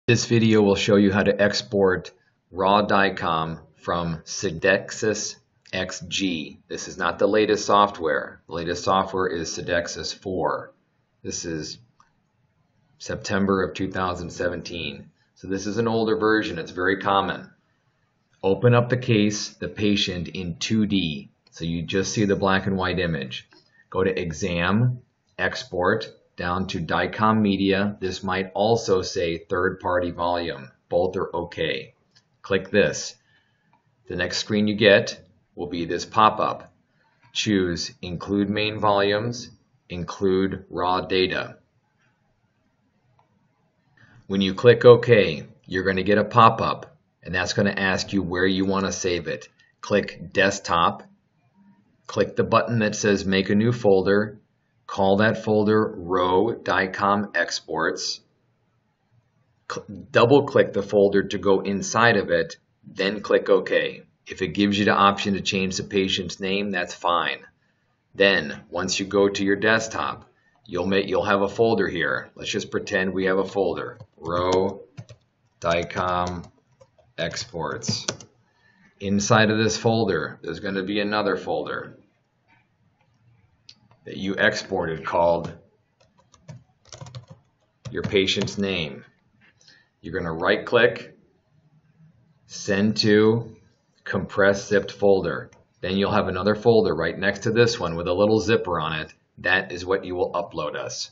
This video will show you how to export raw DICOM from Sidexis XG. This is not the latest software. The latest software is Sidexis 4. This is September of 2017. So this is an older version. It's very common. Open up the case, the patient in 2D. So you just see the black and white image. Go to Exam, Export, down to DICOM Media. This might also say third-party volume. Both are okay. Click this. The next screen you get will be this pop-up. Choose Include Main Volumes, Include Raw Data. When you click OK, you're going to get a pop-up, and that's going to ask you where you want to save it. Click Desktop. Click the button that says Make a New Folder. Call that folder Row DICOM Exports. Double click the folder to go inside of it, then click OK. If it gives you the option to change the patient's name, that's fine. Then, once you go to your desktop, you'll have a folder here. Let's just pretend we have a folder. Row DICOM Exports. Inside of this folder, there's going to be another folder that you exported called your patient's name. You're going to right click, send to compressed zipped folder. Then you'll have another folder right next to this one with a little zipper on it. That is what you will upload us.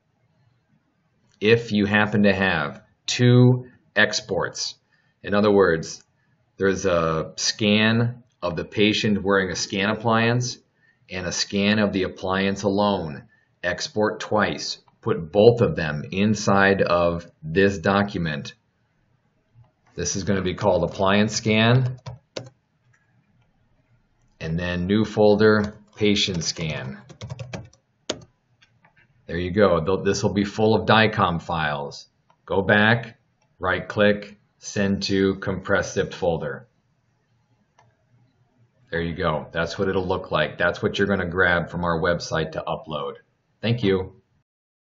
If you happen to have two exports, in other words, there's a scan of the patient wearing a scan appliance and a scan of the appliance alone. Export twice. Put both of them inside of this document. This is going to be called appliance scan. And then new folder, patient scan. There you go. This will be full of DICOM files. Go back, right click, send to compressed zipped folder. There you go. That's what it'll look like. That's what you're going to grab from our website to upload. Thank you.